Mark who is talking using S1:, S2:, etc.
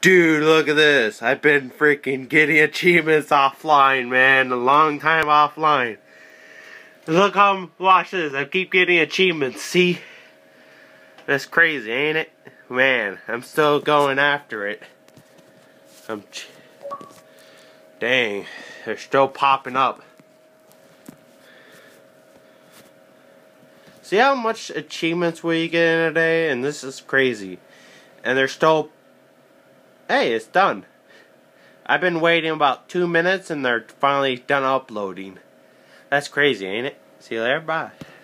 S1: Dude, look at this. I've been freaking getting achievements offline, man. A long time offline. Look how, watch this. I keep getting achievements, see? That's crazy, ain't it? Man, I'm still going after it. Dang, they're still popping up. See how much achievements we get in a day? And this is crazy. And they're still... Hey, it's done. I've been waiting about 2 minutes and they're finally done uploading. That's crazy, ain't it? See you later, bye.